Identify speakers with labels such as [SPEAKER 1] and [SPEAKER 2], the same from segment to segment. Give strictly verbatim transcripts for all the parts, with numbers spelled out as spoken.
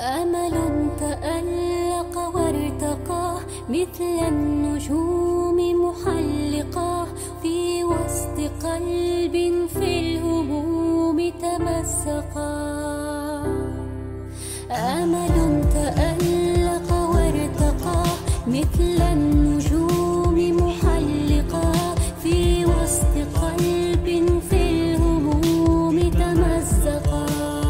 [SPEAKER 1] أمل تألق وارتقى مثل النجوم محلقا في وسط قلب في الهموم تمزقا. أمل تألق وارتقى مثل النجوم محلقا في وسط قلب في الهموم تمزقا.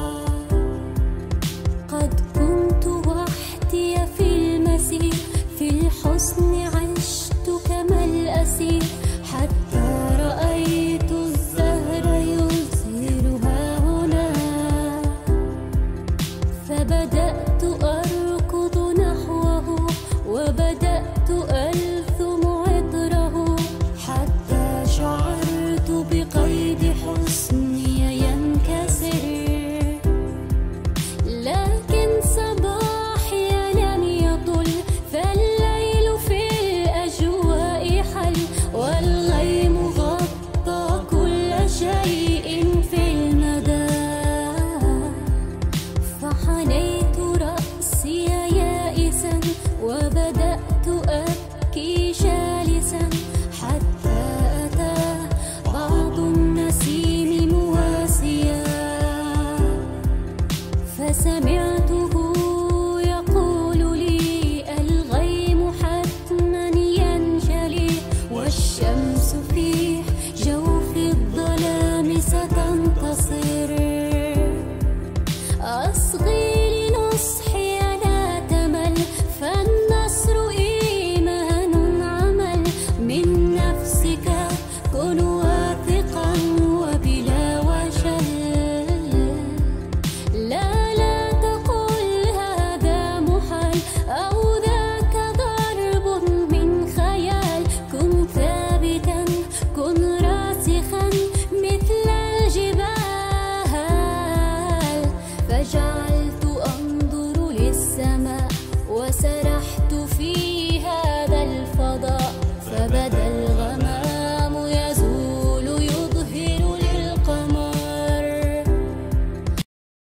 [SPEAKER 1] قد كنت وحدي في المسير، في الحزن عشت كما الأسير، حتى رأيت الزهر يزهرها هنا، فبدأت أركض نحوه وبدأت ألثم عطره، حتى شعرت بقيد حسني ينكسر. لكن صباحي لم يطل، فالليل في الأجواء حل، والغيم غطى كل شيء في المدى. فحنيت رأسي يائسا وبدأت أبكي جالسا، حتى أتى بعض النسيم مواسيا، فسمعته يقول لي الغيم حتما ينجلي، والشمس في جوف الظلام ستنتصر. أصغي لنصحي لا تمل، فالنصر إيمان عمل، من نفسك كن واثقا وبلا وجل. لا لا تقل هذا محال أو ذاك ضرب من خيال، كن ثابتا كن راسخا مثل الجبال. فجعلت أنظر للسماء وسرحت في هذا الفضاء، فبدأ